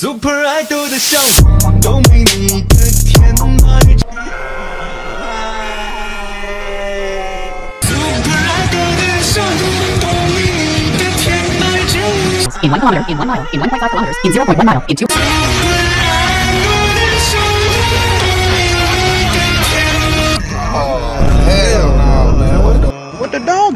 Super Idol 的笑容都没你的甜美。Super Idol 的笑容都没你的甜美。In 1 kilometer, in 1 mile, in 1.5 kilometers, in 0.1 mile, in 2. Oh hell no, man! What the dog?